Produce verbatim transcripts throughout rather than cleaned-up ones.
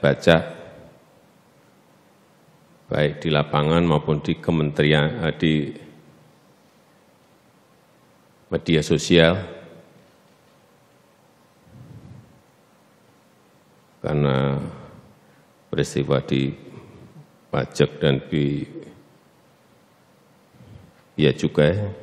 baca, baik di lapangan maupun di kementerian, di media sosial, karena peristiwa di pajak dan di bea cukai.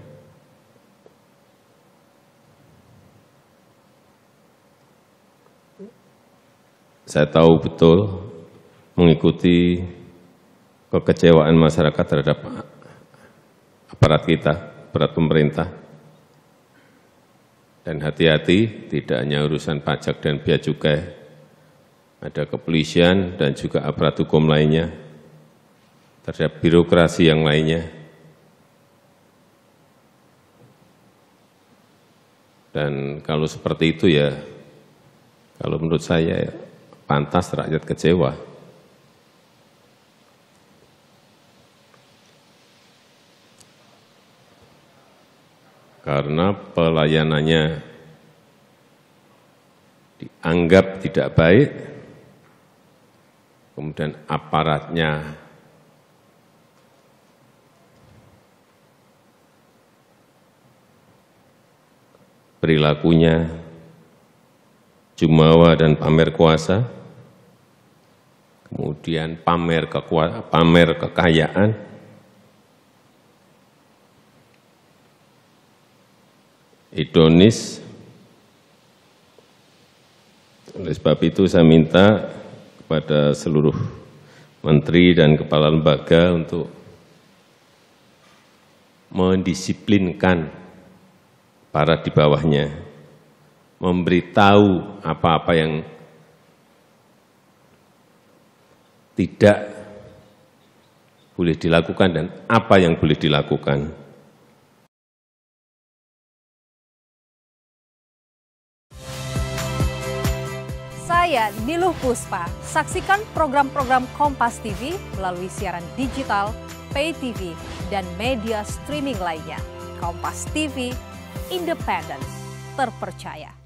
Saya tahu betul mengikuti kekecewaan masyarakat terhadap aparat kita, aparat pemerintah. Dan hati-hati, tidak hanya urusan pajak dan bea cukai, ada kepolisian dan juga aparat hukum lainnya, terhadap birokrasi yang lainnya. Dan kalau seperti itu ya, kalau menurut saya ya, pantas rakyat kecewa. Karena pelayanannya dianggap tidak baik, kemudian aparatnya perilakunya jumawa dan pamer kuasa, kemudian pamer kekuasaan, pamer kekayaan, hedonis. Oleh sebab itu saya minta kepada seluruh menteri dan kepala lembaga untuk mendisiplinkan para di bawahnya, memberitahu apa-apa yang tidak boleh dilakukan dan apa yang boleh dilakukan. Saya Niluh Puspa. Saksikan program-program Kompas T V melalui siaran digital, pay T V, dan media streaming lainnya. Kompas T V, independen, terpercaya.